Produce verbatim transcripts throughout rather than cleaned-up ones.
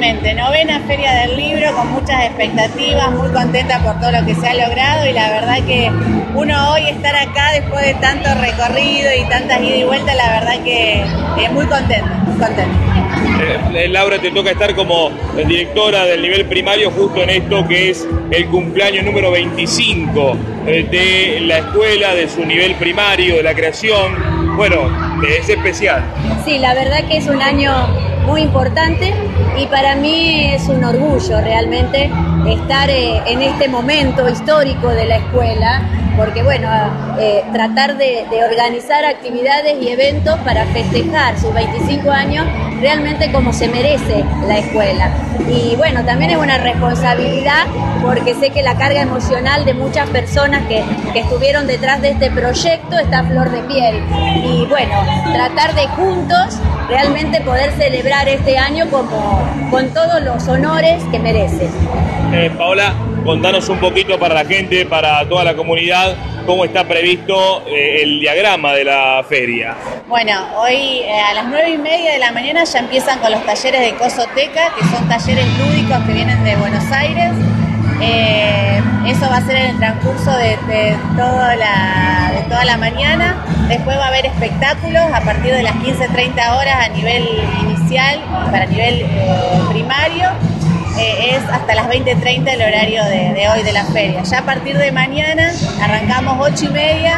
Exactamente, novena Feria del Libro con muchas expectativas, muy contenta por todo lo que se ha logrado y la verdad que uno hoy estar acá después de tanto recorrido y tantas idas y vueltas, la verdad que eh, muy contenta, muy contenta. Eh, Laura, te toca estar como directora del nivel primario justo en esto que es el cumpleaños número veinticinco de la escuela, de su nivel primario, de la creación. Bueno, es especial. Sí, la verdad que es un año muy importante y para mí es un orgullo realmente estar eh, en este momento histórico de la escuela, porque bueno, eh, tratar de, de organizar actividades y eventos para festejar sus veinticinco años realmente como se merece la escuela. Y bueno, también es una responsabilidad porque sé que la carga emocional de muchas personas que, que estuvieron detrás de este proyecto está a flor de piel. Y bueno, tratar de juntos realmente poder celebrar este año como, con todos los honores que merece. Eh, Paola, contanos un poquito para la gente, para toda la comunidad, cómo está previsto eh, el diagrama de la feria. Bueno, hoy eh, a las nueve y media de la mañana ya empiezan con los talleres de Cosoteca, que son talleres lúdicos que vienen de Buenos Aires. Eh, eso va a ser en el transcurso de, de, toda la, de toda la mañana. Después va a haber espectáculos a partir de las quince treinta horas a nivel inicial, para nivel eh, primario. Eh, es hasta las veinte treinta el horario de, de hoy de la feria. Ya a partir de mañana arrancamos ocho y media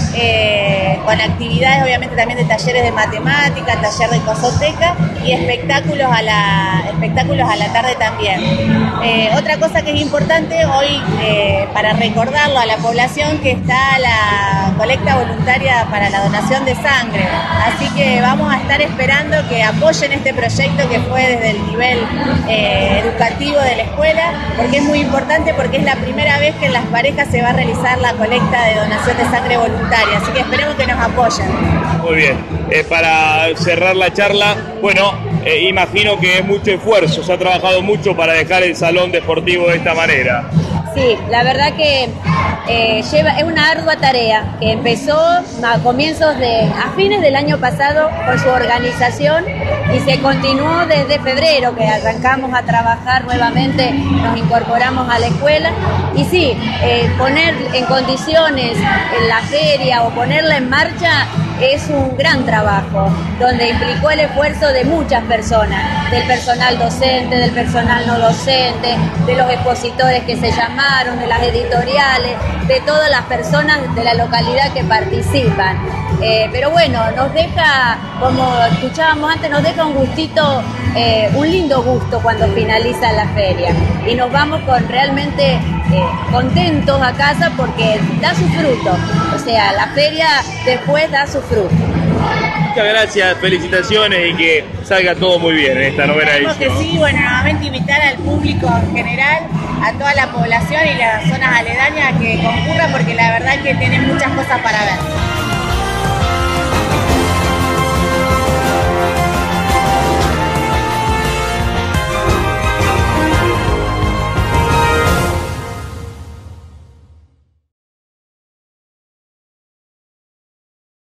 eh, con actividades obviamente también de talleres de matemática, taller de cosoteca y espectáculos a la, espectáculos a la tarde también. Eh, otra cosa que es importante hoy eh, para recordarlo a la población, que está la colecta voluntaria para la donación de sangre, así que vamos a estar esperando que apoyen este proyecto que fue desde el nivel eh, educativo de la escuela, porque es muy importante, porque es la primera vez que en las parejas se va a realizar la colecta de donación de sangre voluntaria, así que esperemos que nos apoyen. Muy bien, eh, para cerrar la charla, bueno, eh, imagino que es mucho esfuerzo, se ha trabajado mucho para dejar el salón deportivo de esta manera. Sí, la verdad que eh, lleva, es una ardua tarea que empezó a comienzos de, a fines del año pasado con su organización y se continuó desde febrero que arrancamos a trabajar nuevamente, nos incorporamos a la escuela y sí, eh, poner en condiciones en la feria o ponerla en marcha es un gran trabajo, donde implicó el esfuerzo de muchas personas, del personal docente, del personal no docente, de los expositores que se llamaron, de las editoriales, de todas las personas de la localidad que participan. Eh, pero bueno, nos deja, como escuchábamos antes, nos deja un gustito, eh, un lindo gusto cuando finaliza la feria. Y nos vamos con realmente eh, contentos a casa porque da su fruto. O sea, la feria después da su fruto. Muchas gracias, felicitaciones y que salga todo muy bien en esta novena edición. Que sí, bueno, nuevamente invitar al público en general, a toda la población y las zonas aledañas a que concurran porque la verdad es que tienen muchas cosas para ver.